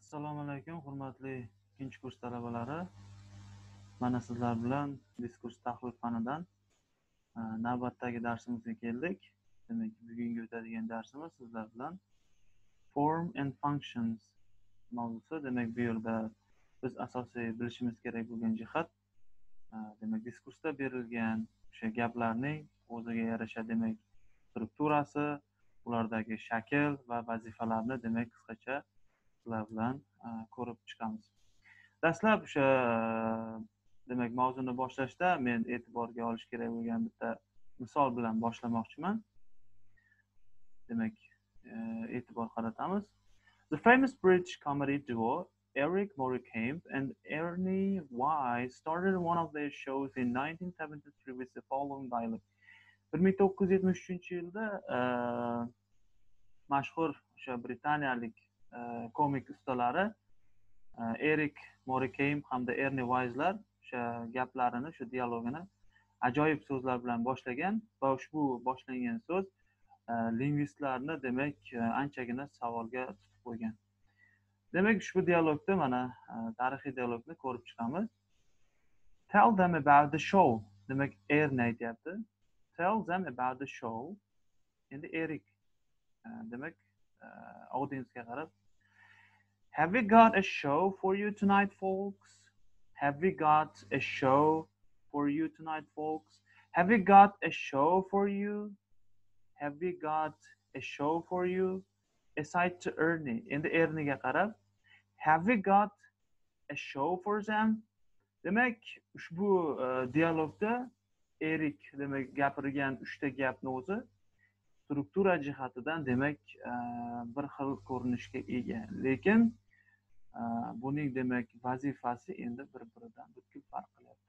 Assalomu alaykum, hurmatli ikkinchi kurs talabalari. Mana sizlar bilan diskurs tahlil fanidan navbatdagi darsimizga keldik. Demak, bugungi o'tadigan darsimiz sizlar bilan form and functions mavzusi. Demak, bu yerda biz asosiy bilishimiz kerak bo'lgan jihat, demak, diskursda berilgan o'sha gaplarning o'ziga yarasha demak strukturasi, ulardagi shakl va vazifalarni demak qisqacha sizlar bilan ko'rib chiqamiz. Dastlab o'sha demak mavzuni boshlashda men e'tiborga olish kerak bo'lgan bitta misol bilan boshlamoqchiman. Demak, e'tibor qaratamiz. The famous British comedy duo Eric Morecambe and Ernie Wise started one of their shows in 1973 with the following dialogue. 1973-yilda mashhur o'sha britaniyalik komik ustalari Eric Morecambe hamda Ernie Wise'lar o'sha gaplarini, o'sha dialogini ajoyib so'zlar bilan boshlagan va ushbu boshlangan so'z lingvistlarni demak anchagina savolga tutib qo'ygan. Demak, ushbu dialogda mana tarixiy dialogni ko'rib chiqamiz. Tell them about the show. Demak, Ernie aytyapti. Tell them about the show. Endi Eric demak audiensga qarab, have we got a show for you tonight, folks? Have we got a show for you tonight, folks? Have we got a show for you? Have we got a show for you? Aside to Ernie. Endi Ernie'ga qarab, have we got a show for them? Demak, ushbu dialogda Eric demak gapirgan 3 ta gapni o'zi struktura jihatidan demak bir xil ko'rinishga ega, lekin buning demak vazifasi endi bir-biridan butkul farq qilyapti.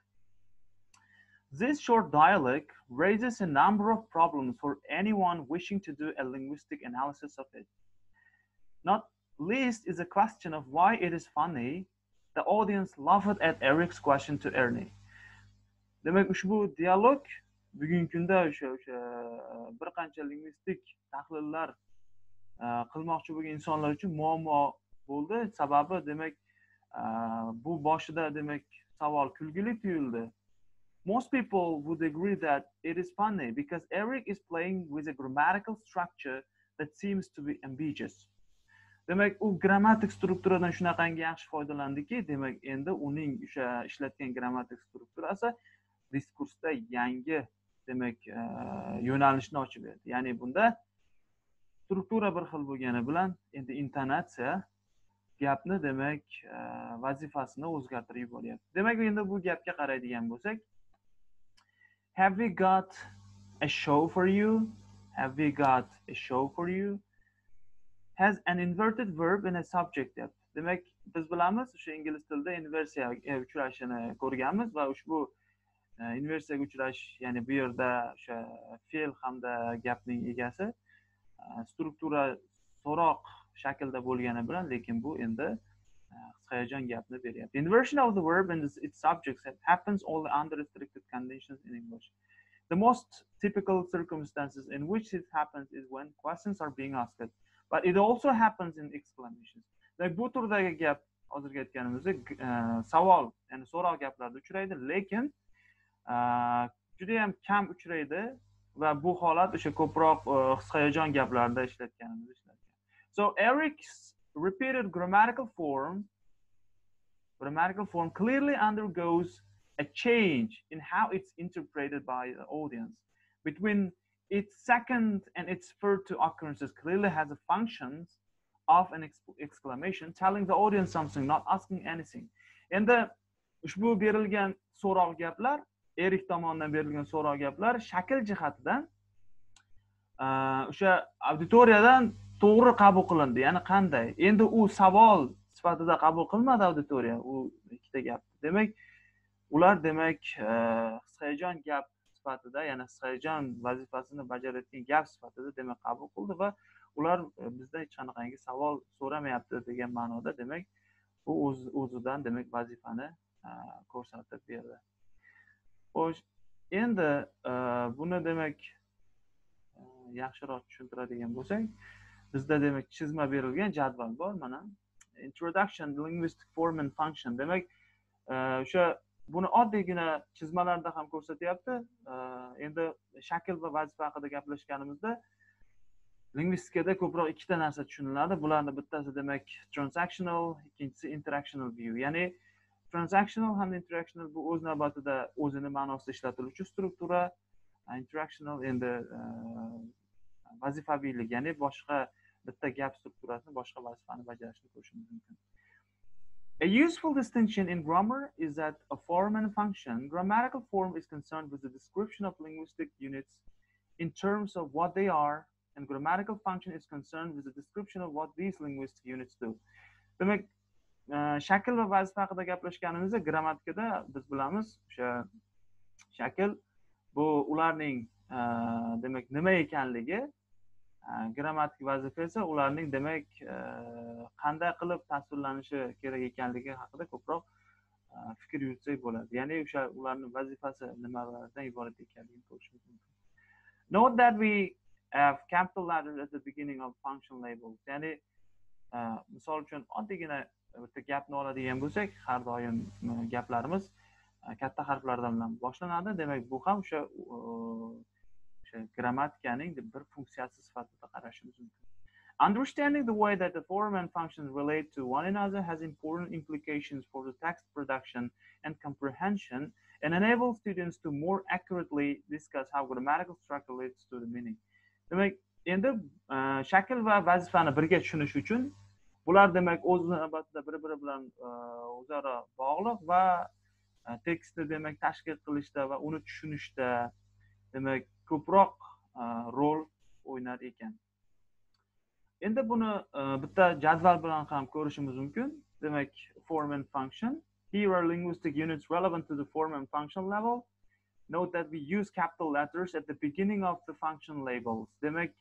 This short dialogue raises a number of problems for anyone wishing to do a linguistic analysis of it. Not least is a question of why it is funny. The audience laughed at Eric's question to Ernie. Demak, ushbu dialog bugungi kunda o'sha bir qancha lingvistik tahlillar qilmoqchi bo'lgan insonlar uchun muammo bo'ldi. Sababi demak bu boshida demak savol kulgili tuyuldi. Most people would agree that it is funny because Eric is playing with a grammatical structure that seems to be ambiguous. Demak, u grammatik strukturadan shunaqangi yaxshi foydalandiki, demak endi uning o'sha ishlatgan grammatik strukturasi diskursda yangi demak yo'nalishni ochib berdi. Ya'ni bunda struktura bir xil bo'lgani bilan endi intonatsiya gapni demak vazifasini o'zgartirib yuboryapti. Demak, endi bu gapga qaraydigan bo'lsak, have we got a show for you? Have we got a show for you? Has an inverted verb in a subject deb. Demak, biz bilamiz o'sha ingliz tilida inversiyaga uchrashini ko'rganmiz va ushbu inversiyaga uchrash, ya'ni bu yerda o'sha fe'l hamda gapning egasi struktura so'roq shaklda bo'lgani bilan, lekin bu endi qisqajon gapni beryapti. Inversion of the verb and its subjects happens only under restricted conditions in English. The most typical circumstances in which it happens is when questions are being asked, but it also happens in exclamations. Demak, bu turdagi gap hozirgi aytganimizdek savol, ya'ni so'roq gaplarda uchraydi, lekin juda ham kam uchraydi va bu holat o'sha ko'proq qisqajon gaplarda ishlatganimiz ishlatgan. So Eric's repeated grammatical form clearly undergoes a change in how it's interpreted by the audience. Between its second and its third two occurrences clearly has a functions of an exclamation, telling the audience something, not asking anything. Endi ushbu berilgan so'roq gaplar, Erik tomonidan berilgan so'roq gaplar shakl jihatidan o'sha auditoriyadan to'g'ri qabul qilindi. Ya'ni qanday? Endi u savol sifatida qabul qilmadi auditoriya, u ikkita gap. Demak, ular demak qisqajon gap sifatida, ya'ni qisqajon vazifasini bajarayotgan gap sifatida demak qabul qildi va ular bizdan hech qanaqangi savol so'ramayapti degan ma'noda demak bu o'zidan demak vazifani ko'rsatib berdi. Xo'sh, endi buni demak yaxshiroq tushuntiradigan bo'lsak, bizda demak chizma berilgan jadval bor. Mana introduction to linguistic form and function. Demak, o'sha buni oddiygina chizmalarda ham ko'rsatyapti. Endi shakl va vazifa haqida gaplashganimizda lingvistikada ko'proq ikkita narsa tushuniladi. Bularning bittasi demak transactional, ikkinchisi interactional view. Ya'ni transactional hamda interactional bu o'z navbatida o'zini ma'nosida ishlatiluvchi struktura, interactional endi vazifaviylik, ya'ni boshqa bitta gap strukturasini boshqa vazifani bajarishni ko'rishimiz mumkin. A useful distinction in grammar is that a form and function, grammatical form is concerned with the description of linguistic units in terms of what they are, and grammatical function is concerned with the description of what these linguistic units do. Demak, shakl va vazifa haqida gaplashganimizda grammatikada biz bilamiz, o'sha shakl bu ularning demak nima ekanligi, grammatik vazifa esa ularning demak qanday qilib tasvirlanishi kerak ekanligi haqida ko'proq fikr yuritsak bo'ladi. Ya'ni o'sha ularning vazifasi nimalardan iborat ekanligini ko'rishimiz mumkin. Note that we have capital letters at the beginning of function labels. Ya'ni misol uchun oddiygina bitta gapni oladigan bo'lsak, har doim gaplarimiz katta harflardan bilan boshlanadi. Demak, bu ham o'sha grammatikaning bir funksiyasi sifatida qarashimiz mumkin. Understanding the way that the form and functions relate to one another has important implications for the text production and comprehension, and enables students to more accurately discuss how grammatical structure relates to the meaning. Demak, endi shakl va vazifani birga tushunish uchun bular demak o'z navbatida bir-biri bilan o'zaro bog'liq va tekstni demak tashkil qilishda va uni tushunishda demak ko'proq rol o'ynar ekan. Endi buni bitta jadval bilan ham ko'rishimiz mumkin. Demak, form and function. Here are linguistic units relevant to the form and function level. Note that we use capital letters at the beginning of the function labels. Demak,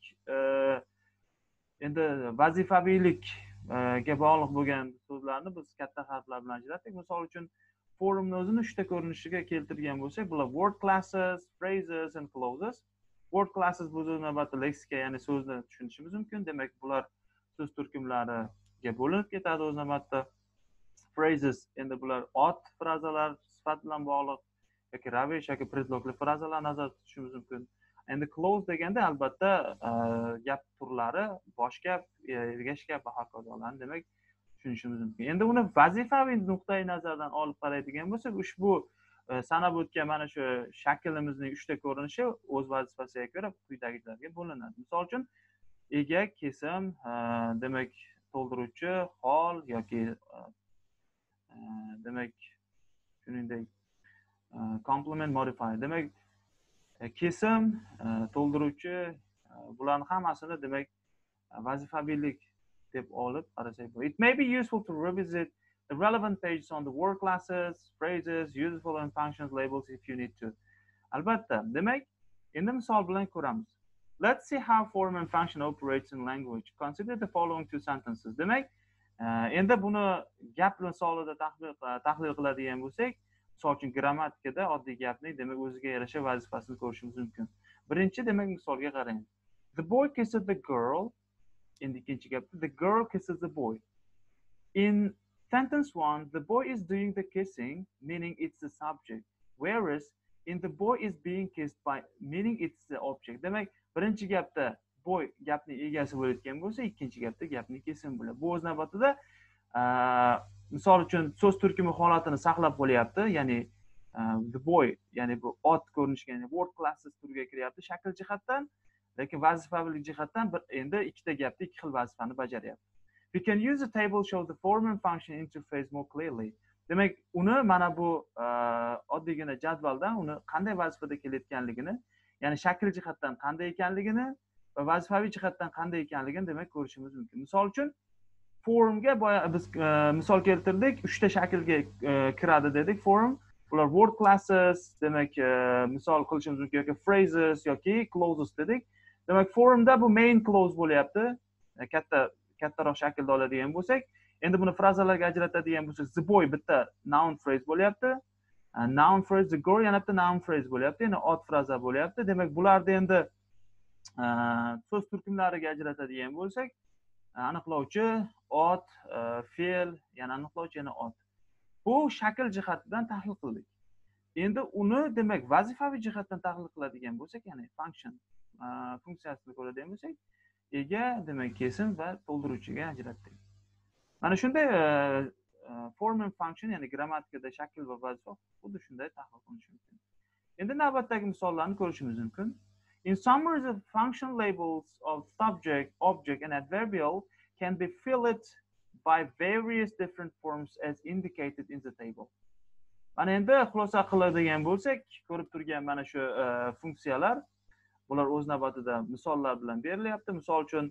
endi vazifaviylik ga bog'liq bo'lgan so'zlarni biz katta harflar bilan ajratdik. Misol uchun, forumni o'zini 3 ta ko'rinishiga keltirgan bo'lsak, bular word classes, phrases and clauses. Word classes bu o'z navbatida leksika, ya'ni so'zni tushunishimiz mumkin. Demak, bular so'z turkumlariga bo'linib ketadi o'z navbatida. Phrases endi bular ot frazalar sifat bilan bog'liq yoki ravish yoki predlogli frazalar nazarda tutishimiz mumkin. Endi clause deganda albatta gap turlari, bosh gap, ergash gap va hokazolarni demak tushunishimiz mumkin. Endi uni vazifaviy nuqtai nazardan olib qaraydigan bo'lsak, ushbu sanab o'tgan mana shu shaklimizning 3 ta ko'rinishi o'z vazifasiga ko'ra quyidagilarga bo'linadi. Misol uchun, ega, kesim, demak to'ldiruvchi, hol yoki demak shuningdek complement modifier. Demak, kesim, to'ldiruvchi bularning hammasini demak vazifaviylik deb olib qarasak bo'ladi. It may be useful to revisit the relevant pages on the word classes, phrases, useful and functions labels if you need to. Albatta, demak, endi misol bilan ko'ramiz. Let's see how form and function operates in language. Consider the following 2 sentences. Demak, endi buni gap misolida tahlil qiladigan bo'lsak, misol uchun grammatikada oddiy gapning demak o'ziga yarasha vazifasini ko'rishimiz mumkin. Birinchi demak misolga qarang. The boy kisses the girl. Endi ikkinchi gapda the girl kisses the boy. In sentence 1, the boy is doing the kissing, meaning it's the subject, whereas in the boy is being kissed by, meaning it's the object. Demak, birinchi gapda boy gapning egasi bo'layotgan bo'lsa, ikkinchi gapda gapning kesimi bo'ladi. Bu o'z navbatida misol uchun so'z turkumi holatini saqlab qo'lyapti, ya'ni the boy, ya'ni bu ot ko'rinishiga, ya'ni word classes turiga kiryapti shakl jihatdan, lekin vazifaviylik jihatdan endi ikkita gapda ikki xil vazifani bajaryapti. We can use the table show the form and function interface more clearly. Demak, uni mana bu oddiygina jadvaldan uni qanday vazifada kelayotganligini, ya'ni shakl jihatdan qanday ekanligini va vazifaviy jihatdan qanday ekanligini demak ko'rishimiz mumkin. Misol uchun, formga biz misol keltirdik, 3 ta shaklga kiradi dedik form. Bular word classes, demak misol qilishimiz mumkin yoki phrases yoki clauses dedik. Demak, formda bu main clause bo'lyapti. Kattaroq shaklda oladigan bo'lsak, endi buni frazalarga ajratadigan bo'lsak, the boy bitta noun phrase bo'lyapti. Noun phrase, the girl yana bitta noun phrase bo'lyapti, yana ot fraza bo'lyapti. Demak, bularni endi so'z turkumlariga ajratadigan bo'lsak, aniqlovchi ot, fe'l, yana aniqlovchi yana ot. Bu shakl jihatidan tahlil qildik. Endi uni demak vazifaviy jihatdan tahlil qiladigan bo'lsak, ya'ni function funksiyasini ko'radigan bo'lsak, ega demak kesim va to'ldiruvchiga ajratdik. Mana shunday form and function, ya'ni grammatikada shakl va vazifa xuddi shunday tahlil qilinishi mumkin. Endi navbatdagi misollarni ko'rishimiz mumkin. In summary, the function labels of subject, object and adverbial can be filled by various different forms as indicated in the table. Mana endi xulosa qiladigan bo'lsak, ko'rib turgan mana shu funksiyalar, bular o'z navbatida misollar bilan berilyapti. Misol uchun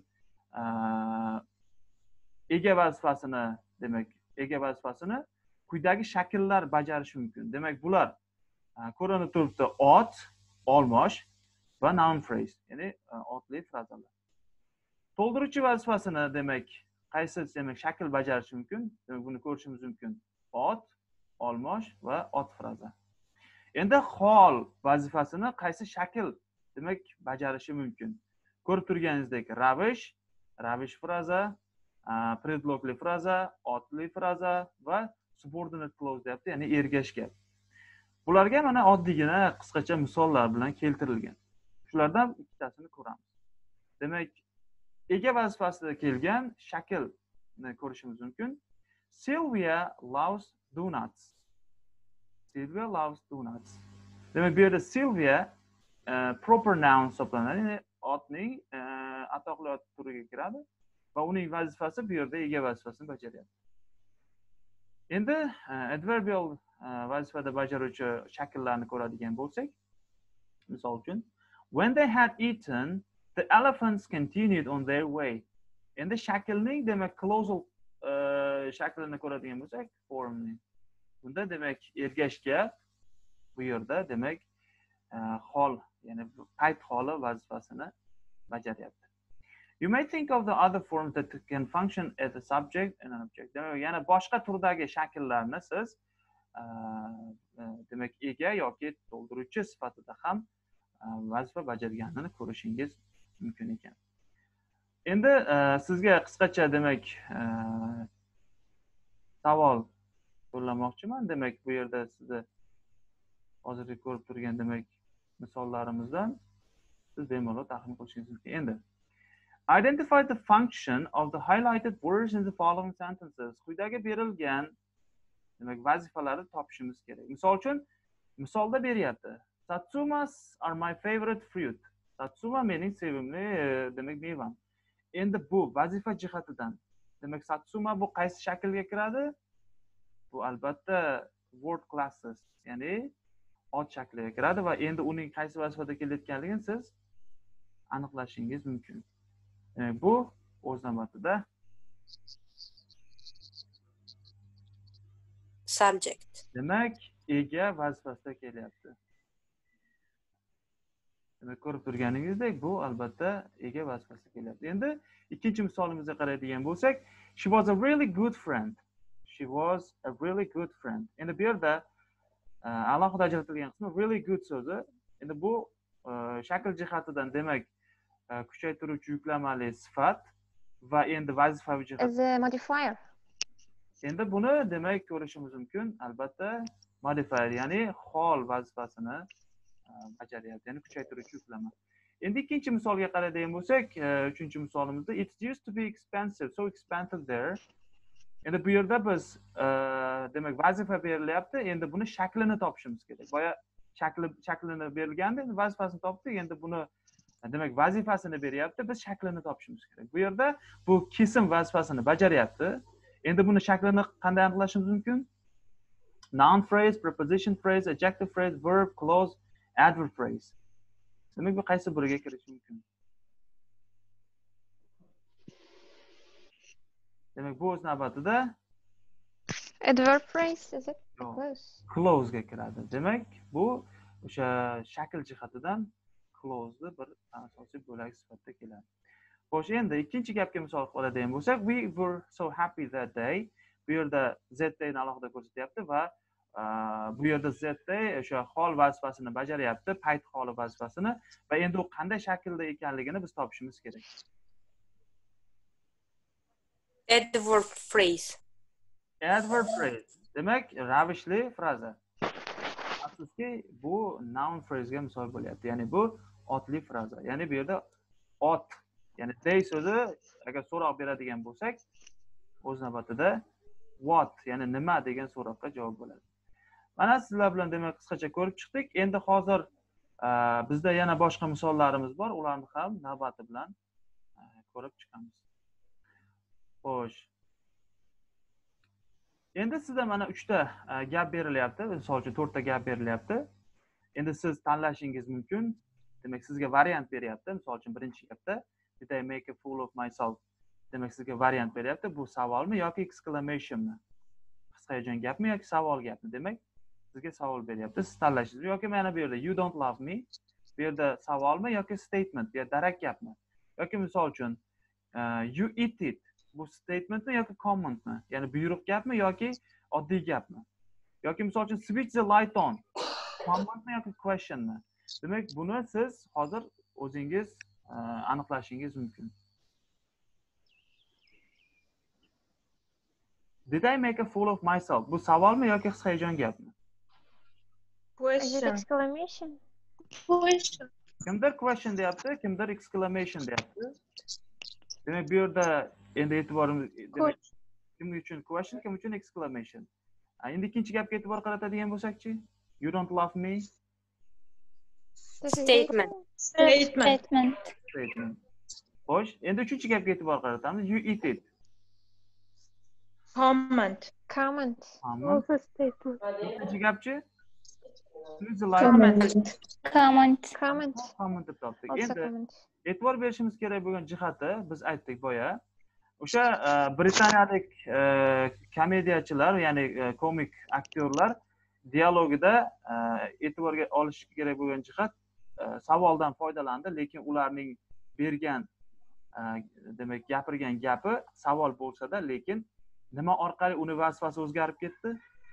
ega vazifasini, demak, ega vazifasini quyidagi shakllar bajarishi mumkin. Demak, bular ko'rinib turibdi: ot, olmosh va noun phrase, ya'ni otli frazalar. To'ldiruvchi vazifasini demak qaysi demak shakl bajarishi mumkin? Demak, buni ko'rishimiz mumkin: ot, olmosh va ot fraza. Endi hol vazifasini qaysi shakl demak bajarishi mumkin? Ko'rib turganingizdek, ravish, ravish fraza, predlogli fraza, otli fraza va subordinate clause deyapti, ya'ni ergash gap. Bularga mana oddiygina qisqacha misollar bilan keltirilgan. Shulardan ikkitasini ko'ramiz. Demak, ega vazifasida kelgan shaklni ko'rishimiz mumkin. Sylvia loves donuts. Sylvia loves donuts. Demak, bu yerda Sylvia proper noun hisoblanadi, ya'ni otning atoqli ot turiga kiradi va uning vazifasi bu yerda ega vazifasini bajaryapti. Endi adverbial vazifada bajaruvchi shakllarni ko'radigan bo'lsak, misol uchun, when they had eaten, the elephants continued on their way. Endi shaklning demak clausal shaklini ko'radigan bo'lsak, formning. Bunda demak ergashga bu yerda demak hol, ya'ni payt holi vazifasini bajaryapti. You may think of the other forms that can function as a subject and an object. Demak, yana boshqa turdagi shakllarni siz demak ega yoki to'ldiruvchi sifatida ham vazifa bajarganini ko'rishingiz mumkin ekan. Endi sizga qisqacha demak savol yo'llamoqchiman. Demak, bu yerda sizni hozirgi ko'rib turgan demak misollarimizdan siz bemalol taxmin qilishingiz mumkin. Endi identify the function of the highlighted words in the following sentences. Quyidagi berilgan demak vazifalarni topishimiz kerak. Misol uchun misolda beryapti: Satsumas are my favorite fruit. Satsuma mening sevimli demak mevam. Endi bu vazifa jihatidan demak satsuma bu qaysi shaklga kiradi? Bu albatta word classes, ya'ni ot shakliga kiradi va endi uning qaysi vazifada kelayotganligini siz aniqlashingiz mumkin. Bu o'z navbatida subject. Demak, ega vazifasida kelyapti. Demak, ko'rib turganingizdek, bu albatta ega vazifasida kelyapti. Endi ikkinchi misolimizga qaraydigan bo'lsak, she was a really good friend. She was a really good friend. Endi bu yerda alohida ajratilgan qismi really good so'zi. Endi bu shakl jihatidan demak kuchaytiruvchi yuklamali sifat va endi vazifaviy jihat as a modifier. Endi buni demak ko'rishimiz mumkin, albatta modifier, ya'ni hol vazifasini bajaryapti, ya'ni kuchaytiruvchi yuklama. Endi ikkinchi misolga qaraydigan bo'lsak, uchinchi misolimizda it used to be expensive, so expensive there. Endi bu yerda biz demak vazifa berilyapti, endi buni shaklini topishimiz kerak. Boya shaklini berilganda endi vazifasini topdik, endi buni demak vazifasini beryapti, biz shaklini topishimiz kerak. Bu yerda bu kesim vazifasini bajaryapti. Endi buni shaklini qanday aniqlashimiz mumkin? Noun phrase, preposition phrase, adjective phrase, verb, clause, adverb phrase. Demak, bu qaysi biriga kirishi mumkin? Demak, bu o'z navbatida Adverb phrase, is it? Clause. Clause ga kiradi. Demak, bu o'sha shakl jihatidan clause'ni bir asosiy bo'lak sifatida keladi. Xo'sh, endi ikkinchi gapga misol oladigan bo'lsak, we were so happy that day. Bu yerda that day ni alohida ko'rsatyapti va bu yerda that day o'sha hol vazifasini bajaryapti, payt holi vazifasini va endi u qanday shaklda ekanligini biz topishimiz kerak. Adverb phrase. Adverb phrase. Demak, ravishli fraza. Afsuski, bu noun phrase ga misol bo'lyapti. Ya'ni bu otli fraza. Ya'ni bu yerda ot, ya'ni they so'zi agar so'roq beradigan bo'lsak, o'z navbatida what, ya'ni nima degan so'roqqa javob bo'ladi. Mana sizlar bilan demak qisqacha ko'rib chiqdik. Endi hozir bizda yana boshqa misollarimiz bor. Ularni ham navbati bilan ko'rib chiqamiz. Xo'sh. Endi sizda mana 3 ta gap berilyapti. Misol uchun 4 ta gap berilyapti. Endi siz tanlashingiz mumkin. Demak, sizga variant beryapti. Misol uchun birinchi gapda did I make a fool of myself? Demak, sizga variant beryapti. Bu savolmi yoki exclamationmi? Qisqa yo'jon gapmi yoki savol gapmi? Demak, sizga savol beryapti. Siz tanlashingiz yoki mana bu yerda you don't love me. Bu yerda savolmi yoki statement, bu yerda darak gapmi? Yoki misol uchun you eat it. Bu statementmi yoki commentmi? Ya'ni buyruq gapmi yoki oddiy gapmi? Yoki misol uchun switch the light on. Commentmi yoki questionmi? Demak, buni siz hozir o'zingiz aniqlashingiz mumkin. Did I make a fool of myself? Bu savolmi yoki qisqa yo'jon gapmi? Is it Question. exclamation? Question. Kimdir question deyapti, kimdir exclamation deyapti. Demak, bu yerda endi e'tiborimiz demak kim uchun question, kim uchun exclamation. Endi ikkinchi gapga e'tibor qaratadigan bo'lsak-chi, you don't love me. This is Statement. Statement. Statement. Xo'sh, endi uchinchi gapga e'tibor qaratamiz. You eat it. Comment. comment. Also statement. ikkinchi gapchi? Use the light. Comment. Comment. Comment deb topdik. Also Endi comment. e'tibor berishimiz kerak bo'lgan jihati biz aytdik boya. O'sha britaniyalik komediyachilar, ya'ni komik aktyorlar dialogida e'tiborga olish kerak bo'lgan jihat savoldan foydalandi, lekin ularning bergan demak gapirgan gapi savol bo'lsa-da, lekin nima orqali uni vazifasi o'zgarib ketdi?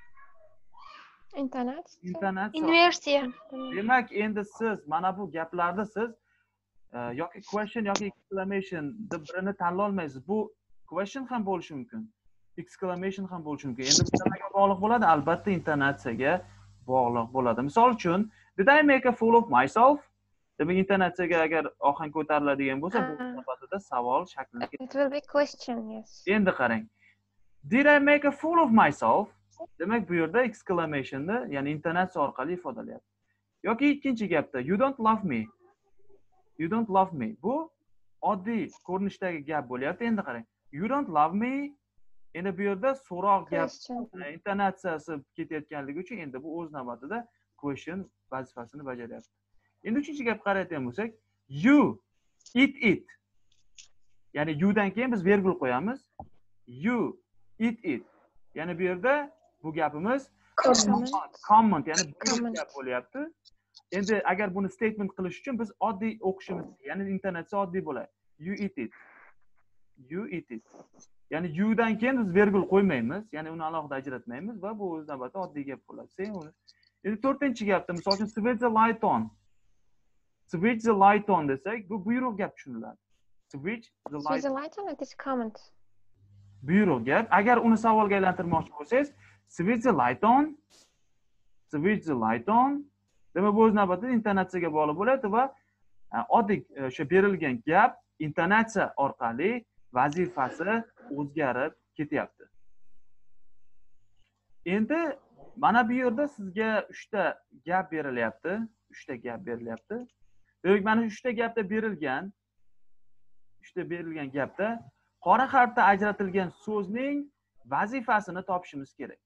Intonatsiya. Inversiya. Demak, endi siz mana bu gaplarda siz yoki question yoki exclamation deb birini tanlay olmaysiz. Bu question ham bo'lishi mumkin, exclamation ham bo'lishi mumkin. Endi bu nimaga bog'liq bo'ladi? Albatta intonatsiyaga bog'liq bo'ladi. Misol uchun, did I make a fool of myself? Demak, intonatsiyaga agar ohang ko'tariladigan bo'lsa, bu sifatida savol shaklini. It will be question, yes. Endi qarang. Did I make a fool of myself? Demak, bu yerda exclamationni, ya'ni intonatsiya orqali ifodalayapti. Yoki ikkinchi gapda you don't love me. You don't love me. Bu oddiy ko'rinishdagi gap bo'lyapti. Endi qarang. You don't love me. Endi bu yerda so'roq gap intonatsiyasi ketayotganligi uchun endi bu o'z navbatida question vazifasini bajaryapti. Endi uchinchi gap qarayotgan bo'lsak, you eat it. Ya'ni you dan keyin biz vergul qo'yamiz. You eat it. Ya'ni bu yerda bu gapimiz comment, ya'ni buyruq gap bo'lyapti. Endi agar buni statement qilish uchun biz oddiy o'qishimiz, ya'ni intonatsiya oddiy bo'ladi. You eat it. You eat it. Ya'ni you dan keyin biz vergul qo'ymaymiz, ya'ni uni alohida ajratmaymiz va bu o'z navbatida oddiy gap bo'ladi. Endi to'rtinchi gapda misol uchun switch the light on. Switch the light on desak, bu buyruq gap tushuniladi. Switch the light on, it is comment. Buyruq gap. Agar uni savolga aylantirmoqchi bo'lsangiz, switch the light on. Switch the light on. Demak, bu o'z navbatida intonatsiyaga bog'liq bo'ladi va oddiy o'sha berilgan gap intonatsiya orqali vazifasi o'zgarib ketyapti. Endi mana bu yerda sizga 3 ta gap berilyapti. 3 ta gap berilyapti. Demak, mana 3 ta gapda berilgan gapda qora harfda ajratilgan so'zning vazifasini topishimiz kerak.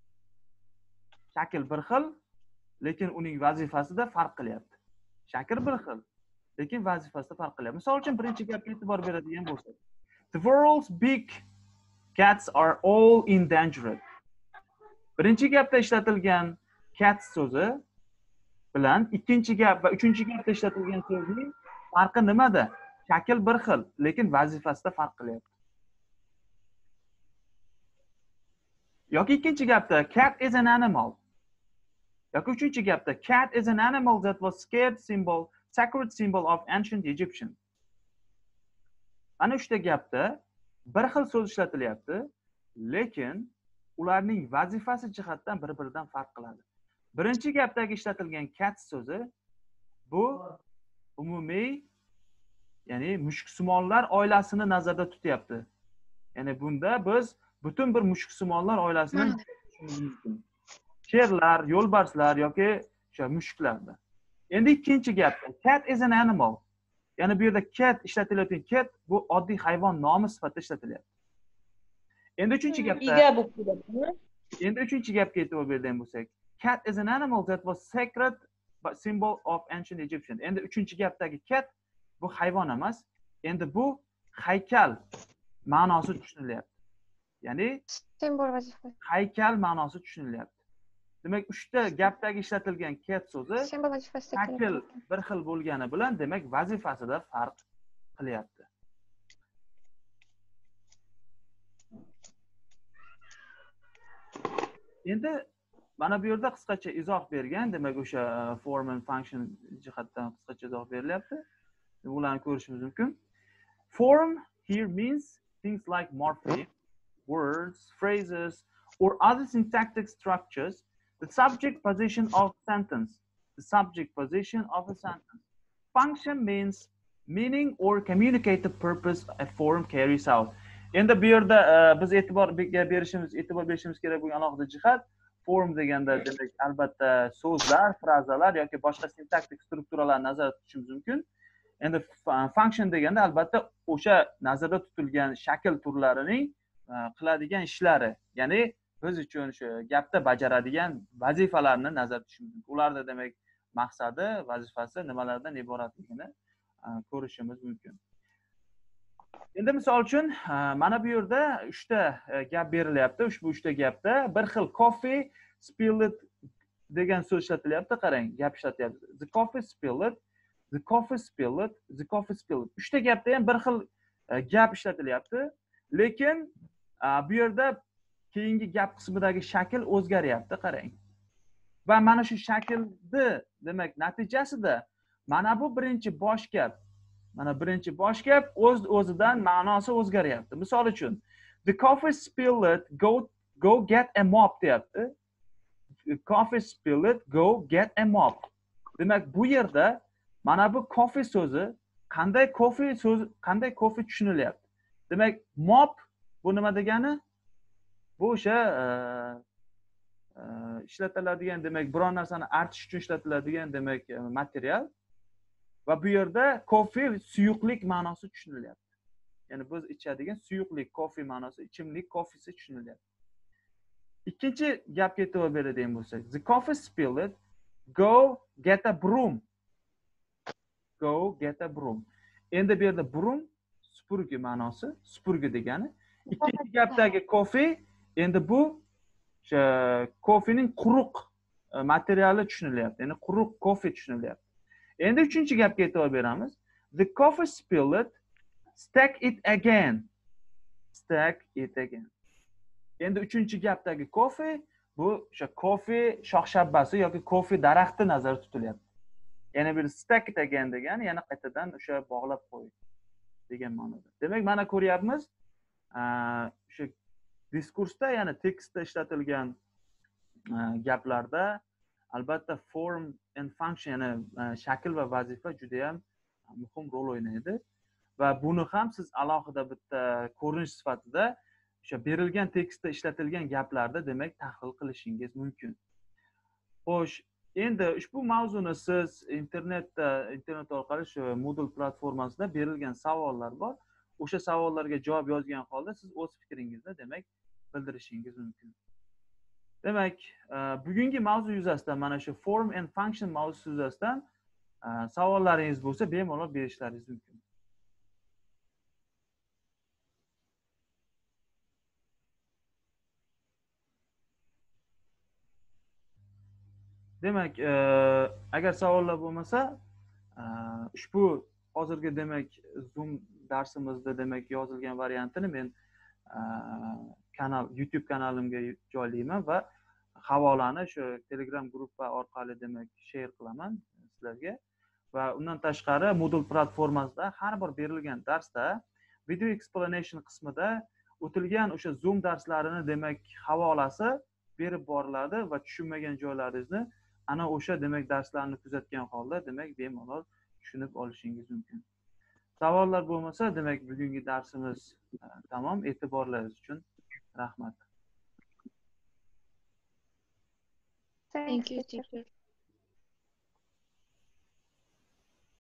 Shakl bir xil, lekin uning vazifasida farq qilyapti. Shakl bir xil, lekin vazifasida farq qilyapti. Misol uchun birinchi gapga e'tibor beradigan bo'lsak, the world's big cats are all endangered. Birinchi gapda ishlatilgan cats so'zi bilan ikkinchi gap va uchinchi gapda ishlatilgan so'zning farqi nimada? Shakl bir xil, lekin vazifasida farq qilyapti. Yoki ikkinchi gapda cat is an animal. Yoki uchinchi gapda cat is an animal that was sacred symbol of ancient Egyptian. Ana 3 ta gapda bir xil so'z ishlatilyapti, lekin ularning vazifasi jihatdan bir-biridan farq qiladi. Birinchi gapdagi ishlatilgan cat so'zi bu umumiy, ya'ni mushuksimonlar oilasini nazarda tutyapti. Ya'ni bunda biz butun bir mushuksimonlar oilasini tushunishimiz mumkin. Sherlar, yo'lbarslar yoki o'sha mushuklarda. Endi ikkinchi gap, cat is an animal. Ya'ni bu yerda cat ishlatilayotgan cat bu oddiy hayvon nomi sifatida ishlatilyapti. Endi uchinchi gapda Endi uchinchi gapga e'tibor beradigan bo'lsak, cat is an animal that was sacred symbol of ancient Egyptian. Endi uchinchi gapdagi cat bu hayvon emas, endi bu haykal ma'nosi tushunilyapti. Ya'ni Simbol vazifa. haykal ma'nosi tushunilyapti. Demak, uchta gapdagi ishlatilgan cat so'zi Simbol vazifasida shakl bir xil bo'lgani bilan, demak, vazifasida farq qilyapti. Endi mana bu yerda qisqacha izoh bergan, demak, o'sha form and function jihatdan qisqacha izoh berilyapti. Bularni ko'rishimiz mumkin. Form here means things like morpheme, words, phrases, or other syntactic structures. The subject position of sentence. The subject position of a sentence. Function means meaning or communicate the purpose a form carries out. Endi bu yerda biz e'tibor berishimiz kerak bo'lgan alohida jihat, form deganda demak albatta so'zlar, frazalar yoki boshqa sintaktik strukturalarni nazarda tutishimiz mumkin. Endi function deganda albatta o'sha nazarda tutilgan shakl turlarining qiladigan ishlari, ya'ni biz uchun shu gapda bajaradigan vazifalarni nazarda tutishimiz mumkin. Ularda demak maqsadi, vazifasi nimalardan iboratligini ko'rishimiz mumkin. Endi misol uchun mana bu yerda 3 ta gap berilyapti. Ushbu 3 ta gapda bir xil coffee spilled degan so'z ishlatilyapti. Qarang, gap ishlatyapti. The coffee spilled, the coffee spilled, the coffee spilled. 3 ta gapda ham bir xil gap ishlatilyapti, lekin bu yerda keyingi gap qismidagi shakl o'zgaryapti, qarang. Va mana shu shaklni demak natijasida mana bu birinchi bosh gap, o'z-o'zidan ma'nosi o'zgaryapti. Misol uchun, the coffee spilled, go get a mop deyapti. Coffee spilled, go get a mop. Demak, bu yerda mana bu coffee so'zi qanday coffee tushunilyapti. Demak, mop bu nima degani? Bu o'sha ishlatiladigan, demak, biron narsani artish uchun ishlatiladigan, demak, material. Va bu yerda coffee suyuqlik ma'nosi tushunilyapti. Ya'ni biz ichadigan suyuqlik, coffee ma'nosi ichimlik, coffeesi tushunilyapti. Ikkinchi gapga e'tibor beradigan bo'lsak, the coffee spilled, go get a broom. Go get a broom. Endi bu yerda broom supurgi ma'nosi, supurgi degani. Ikkinchi gapdagi coffee, endi bu o'sha coffeening quruq materiali tushunilyapti. Ya'ni quruq coffee tushunilyapti. Endi uchinchi gapga e'tibor beramiz. The coffee spilled, stack it again. Stack it again. Endi uchinchi gapdagi coffee bu o'sha coffee shox-shabbasi yoki coffee daraxti nazarda tutilyapti. Ya'ni bir stack it again degani yana qaytadan o'sha bog'lab qo'y degan ma'noda. Demak, mana ko'ryapmiz, o'sha diskursda, ya'ni tekstda ishlatilgan gaplarda albatta form and function, ya'ni shakl va vazifa juda ham muhim rol o'ynaydi va buni ham siz alohida bitta ko'rinish sifatida o'sha berilgan tekstda ishlatilgan gaplarda demak tahlil qilishingiz mumkin. Xo'sh, endi ushbu mavzuni siz internet orqali shu Moodle platformasida berilgan savollar bor. O'sha savollarga javob yozgan holda siz o'z fikringizni demak bildirishingiz mumkin. Demak, bugungi mavzu yuzasidan, mana shu form and function mavzusi yuzasidan savollaringiz bo'lsa, bemalol berishlaringiz mumkin. Demak, agar savollar bo'lmasa, ushbu hozirgi demak Zoom darsimizda demak yozilgan variantini men YouTube kanalimga joylayman va havolani shu Telegram gruppa orqali demak share qilaman sizlarga. Va undan tashqari Moodle platformasida har bir berilgan darsda video explanation qismida o'tilgan o'sha Zoom darslarini demak havolasi berib boriladi va tushunmagan joylaringizni ana o'sha demak darslarni kuzatgan holda demak bemalol tushunib olishingiz mumkin. Savollar bo'lmasa, demak bugungi darsimiz tamom. E'tiborlaringiz uchun rahmat. Thank you, teacher.